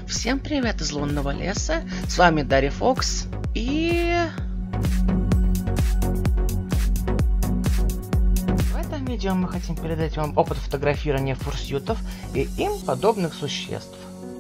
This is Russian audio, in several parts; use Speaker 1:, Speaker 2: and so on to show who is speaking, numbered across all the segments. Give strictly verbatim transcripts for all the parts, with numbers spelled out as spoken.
Speaker 1: Всем привет из лунного леса, с вами Дарья Фокс и... В этом видео мы хотим передать вам опыт фотографирования фурсютов и им подобных существ.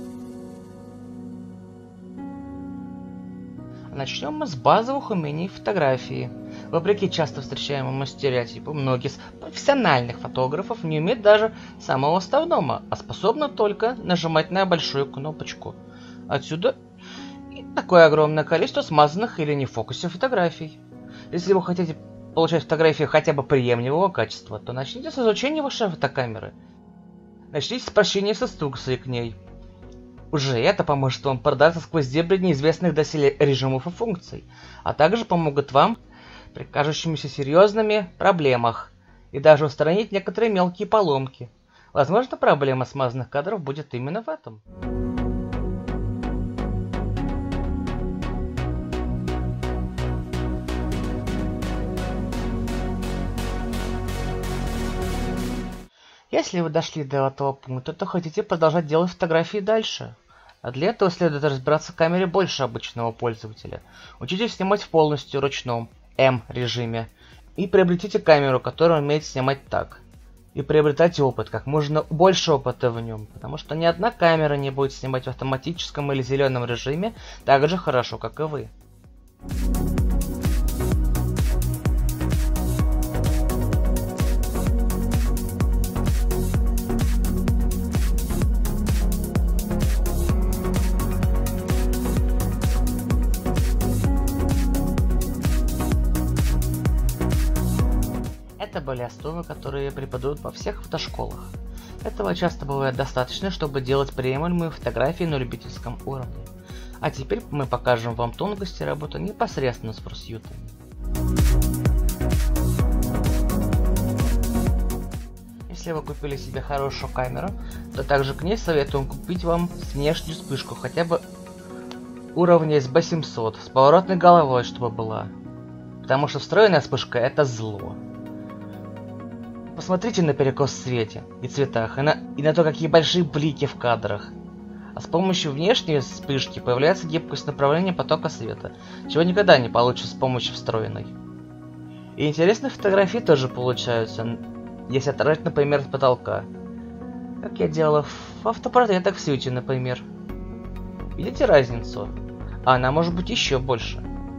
Speaker 1: Начнем мы с базовых умений фотографии. Вопреки часто встречаемому стереотипу, многие из профессиональных фотографов не умеют даже самого основного, а способны только нажимать на большую кнопочку. Отсюда и такое огромное количество смазанных или не в фокусе фотографий. Если вы хотите получать фотографии хотя бы приемлемого качества, то начните с изучения вашей фотокамеры. Начните с прочтения с инструкции к ней. Уже это поможет вам продаться сквозь дебри неизвестных доселе режимов и функций, а также помогут вам при кажущимися серьезными проблемах и даже устранить некоторые мелкие поломки. Возможно, проблема смазанных кадров будет именно в этом. Если вы дошли до этого пункта, то хотите продолжать делать фотографии дальше. А для этого следует разбираться в камере больше обычного пользователя. Учитесь снимать в полностью ручном эм режиме. И приобретите камеру, которая умеет снимать так. И приобретайте опыт, как можно больше опыта в нем. Потому что ни одна камера не будет снимать в автоматическом или зеленом режиме так же хорошо, как и вы. Это были основы, которые преподают во всех фотошколах. Этого часто бывает достаточно, чтобы делать приемлемые фотографии на любительском уровне. А теперь мы покажем вам тонкости работы непосредственно с фурсютами. Если вы купили себе хорошую камеру, то также к ней советуем купить вам внешнюю вспышку, хотя бы уровня эс би семьсот, с поворотной головой, чтобы была. Потому что встроенная вспышка — это зло. Посмотрите на перекос в свете и цветах, и на, и на то, какие большие блики в кадрах. А с помощью внешней вспышки появляется гибкость направления потока света, чего никогда не получится с помощью встроенной. И интересные фотографии тоже получаются, если оторвать, например, от потолка. Как я делала в автопортретах в Сьюте, например. Видите разницу? А она может быть еще больше.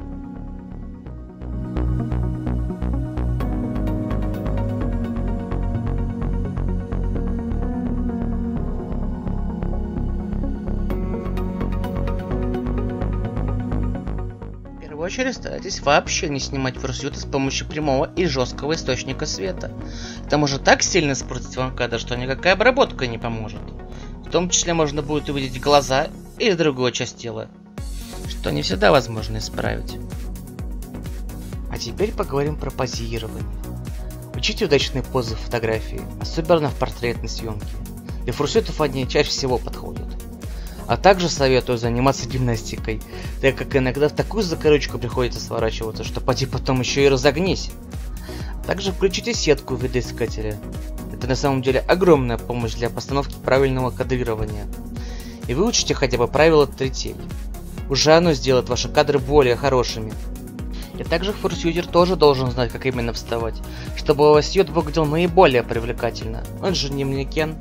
Speaker 1: В первую очередь старайтесь вообще не снимать фурсюты с помощью прямого и жесткого источника света. Это может так сильно испортить вам кадр, что никакая обработка не поможет. В том числе можно будет увидеть глаза или другую часть тела, что не всегда возможно исправить. А теперь поговорим про позирование. Учите удачные позы в фотографии, особенно в портретной съемке. Для фурсютов они чаще всего подходят. А также советую заниматься гимнастикой, так как иногда в такую закорючку приходится сворачиваться, что поди потом еще и разогнись. Также включите сетку видоискателя. Это на самом деле огромная помощь для постановки правильного кадрирования. И выучите хотя бы правило третей. Уже оно сделает ваши кадры более хорошими. И также фурсютер тоже должен знать, как именно вставать, чтобы у вас съет выглядел наиболее привлекательно. Он же не манекен.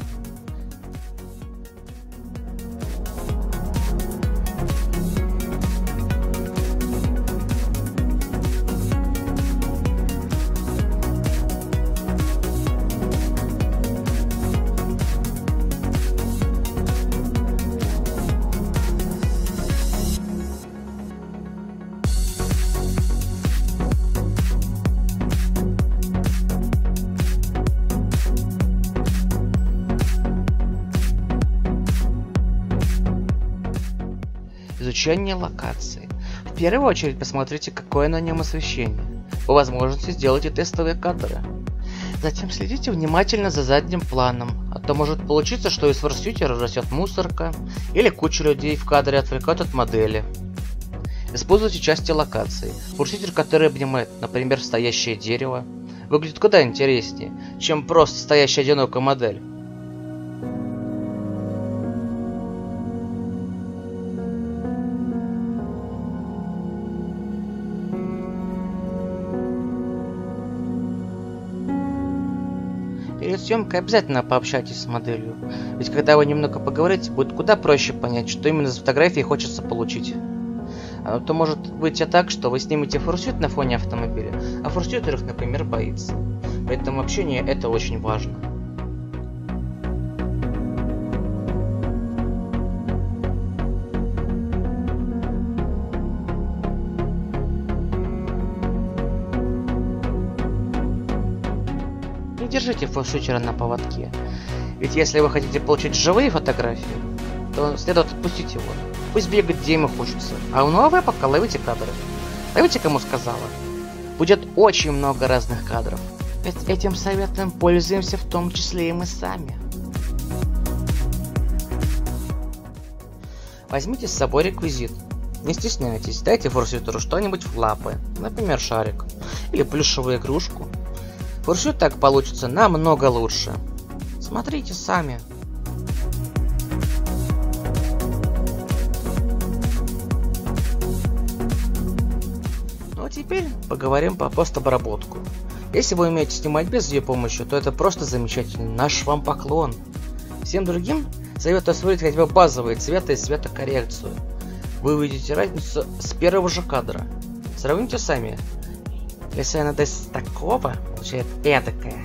Speaker 1: Изучение локации. В первую очередь посмотрите, какое на нем освещение. По возможности сделайте тестовые кадры. Затем следите внимательно за задним планом, а то может получиться, что из фурсютера растет мусорка, или куча людей в кадре отвлекают от модели. Используйте части локации. Фурсютер, который обнимает, например, стоящее дерево, выглядит куда интереснее, чем просто стоящая одинокая модель. перед съемкой обязательно пообщайтесь с моделью. Ведь когда вы немного поговорите, будет куда проще понять, что именно за фотографии хочется получить. А то может выйти так, что вы снимете фурсют на фоне автомобиля, а фурсютеров, например, боится. Поэтому общение это очень важно. Не держите фурсютера на поводке. Ведь если вы хотите получить живые фотографии, то следует отпустить его. Пусть бегает где ему хочется. А ну а вы пока ловите кадры. Ловите, кому сказала. Будет очень много разных кадров. Ведь этим советом пользуемся в том числе и мы сами. Возьмите с собой реквизит. Не стесняйтесь, дайте фурсютеру что-нибудь в лапы. Например, шарик. Или плюшевую игрушку. Фурсют так получится намного лучше. Смотрите сами. Ну а теперь поговорим по постобработку. Если вы умеете снимать без ее помощи, то это просто замечательно. Наш вам поклон. Всем другим советую освоить хотя бы базовые цвета и цветокоррекцию. Вы увидите разницу с первого же кадра. Сравните сами. Если она даст такого, получает эдакое.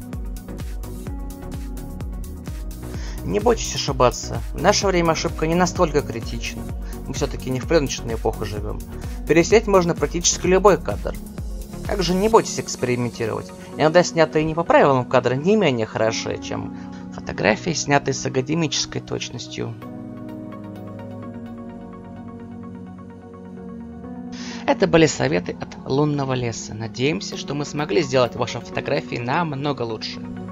Speaker 1: Не бойтесь ошибаться. В наше время ошибка не настолько критична. Мы все-таки не в предначальную эпоху живем. Переснять можно практически любой кадр. Также не бойтесь экспериментировать. Иногда снятые не по правилам кадры не менее хороши, чем фотографии, снятые с академической точностью. Это были советы от лунного леса. Надеемся, что мы смогли сделать ваши фотографии намного лучше.